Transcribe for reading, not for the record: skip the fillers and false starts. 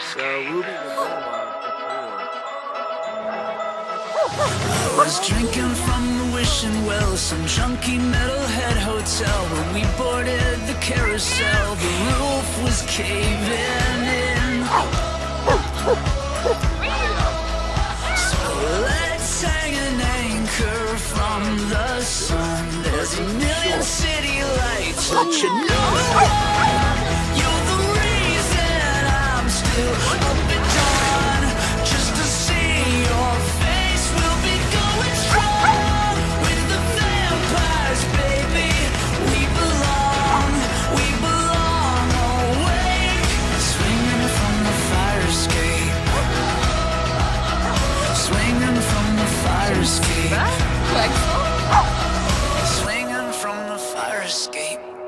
So Ruby was drinking from the wishing well, some junky metalhead hotel. When we boarded the carousel, the roof was caving in. So let's hang an anchor from the sun. There's a million city lights, but you know you're the reason I'm still up at dawn. Just to see your face, we'll be going strong. With the vampires, baby, we belong awake. Swinging from the fire escape, swinging from the fire escape, swinging from the fire escape.